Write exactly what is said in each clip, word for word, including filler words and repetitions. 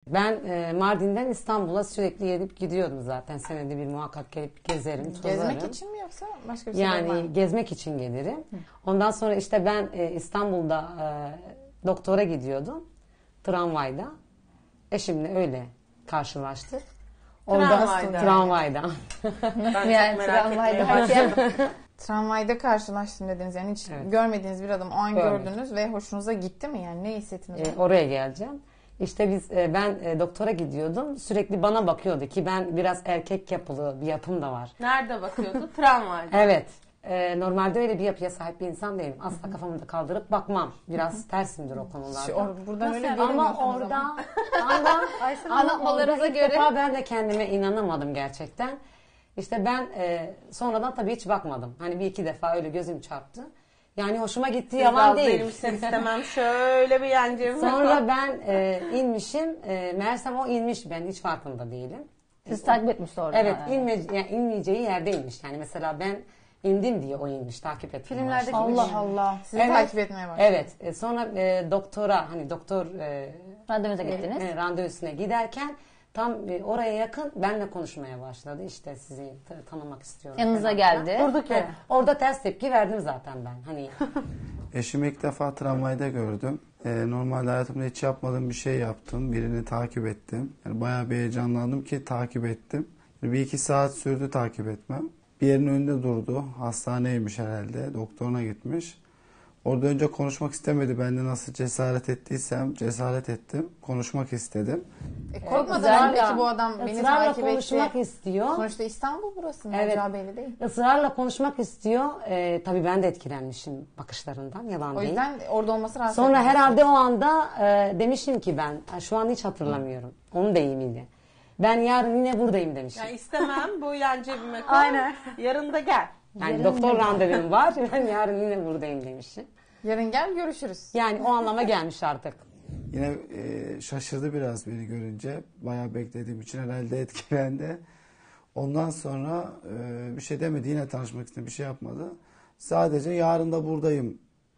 Ben e, Mardin'den İstanbul'a sürekli gelip gidiyordum zaten. Senede bir muhakkak gelip gezerim, tozarım. Gezmek için mi yoksa başka bir şey var mı? Yani gezmek için gelirim. Ondan sonra işte ben e, İstanbul'da e, doktora gidiyordum. Tramvayda. Eşimle öyle karşılaştık. Orada Tramvayda. tramvayda. Ben Yani çok merak tramvayda etmeye hakem. başladım. Tramvayda karşılaştım dediniz. Yani hiç Evet. görmediğiniz bir adam o an Görmedim. gördünüz ve hoşunuza gitti mi? Yani ne hissettiniz? E, oraya geleceğim. İşte biz e, ben e, doktora gidiyordum. Sürekli bana bakıyordu ki ben biraz erkek yapılı bir yapım da var. Nerede bakıyordu? Tramvayda. Evet. E, normalde öyle bir yapıya sahip bir insan değilim. Asla kafamı da kaldırıp bakmam. Biraz tersimdir o konularda. Şu- or- buradan öyle Nasıl? Ama görünmüyorsunuz orada, ama. anda, Anlatmalarınıza ilk göre. defa ben de kendime inanamadım gerçekten. İşte ben e, sonradan tabii hiç bakmadım. Hani bir iki defa öyle gözüm çarptı. Yani hoşuma gittiği yalan değil. Benim için istemem. Şöyle bir yancım. Sonra ben e, inmişim. E, meğersem o inmiş. Ben hiç farkında değilim. Siz takip etmiş sonra. Evet, yani. inme, yani inmeyeceği yerde inmiş. Yani mesela ben indim diye o inmiş, takip ettim. Filmlerdeki başlamış. Allah Allah. Sizi Evet, takip etmeye başladı. Evet. E, sonra e, doktora, hani doktor e, Randevunuza gittiniz. e, randevusuna giderken tam e, oraya yakın benle konuşmaya başladı. İşte sizi t- tanımak istiyorum. Yanınıza falan geldi. filan. Durduk Ha, yere. orada ters tepki verdim zaten ben. Hani Eşimi ilk defa tramvayda gördüm. Ee, normalde hayatımda hiç yapmadığım bir şey yaptım. Birini takip ettim. Yani bayağı bir heyecanlandım ki takip ettim. Yani bir iki saat sürdü takip etmem. Bir yerin önünde durdu. Hastaneymiş herhalde. Doktoruna gitmiş. Orada önce konuşmak istemedi. Ben de nasıl cesaret ettiysem cesaret ettim. Konuşmak istedim. E, korkmadan güzel mı ya. peki bu adam beni ısrarla takip konuşmak etti? istiyor. Sonuçta İstanbul burası. Ne Evet. olacağı belli değil. Israrla konuşmak istiyor. E, tabii ben de etkilenmişim bakışlarından. Yalan O değil. yüzden orada olması rahatsız Sonra etmedi. herhalde o anda e, demişim ki ben, şu an hiç hatırlamıyorum. Onun deyimiyle. Ben yarın yine buradayım demişim. Ya istemem. Bu yan cebime koy. Aynen. Yarın da gel. Yani doktor randevum var. Ben yarın yine buradayım demişim. Yarın gel görüşürüz. Yani o anlama gelmiş artık. Yine e, şaşırdı biraz beni görünce. Bayağı beklediğim için herhalde etkilendi. Ondan sonra e, bir şey demedi. Yine tanışmak istedi. Bir şey yapmadı. Sadece yarın da buradayım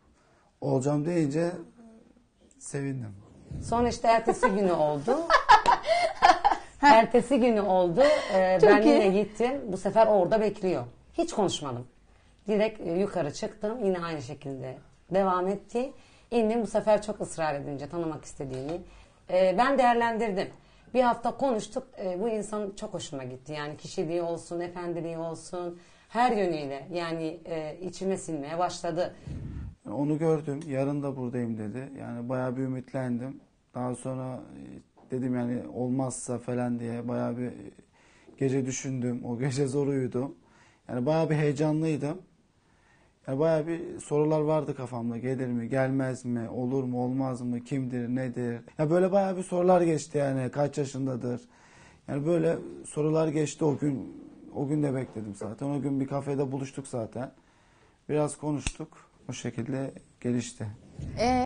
olacağım deyince sevindim. Sonra işte ertesi günü oldu. ertesi günü oldu. Ee, ben yine gittim. Bu sefer orada bekliyor. Hiç konuşmadım. Direkt e, yukarı çıktım. Yine aynı şekilde devam etti. İndim bu sefer çok ısrar edince tanımak istediğini. Ee, ben değerlendirdim. Bir hafta konuştuk. Ee, bu insan çok hoşuma gitti. Yani kişiliği olsun, efendiliği olsun. Her yönüyle yani e, içime sinmeye başladı. Onu gördüm. Yarın da buradayım dedi. Yani bayağı bir ümitlendim. Daha sonra e, dedim yani olmazsa falan diye bayağı bir gece düşündüm. O gece zor uyudum. Yani bayağı bir heyecanlıydım. Yani bayağı bir sorular vardı kafamda. Gelir mi, gelmez mi, olur mu, olmaz mı, kimdir, nedir? Ya böyle bayağı bir sorular geçti yani. Kaç yaşındadır? Yani böyle sorular geçti o gün. O gün de bekledim zaten. O gün bir kafede buluştuk zaten. Biraz konuştuk. O şekilde gelişti. E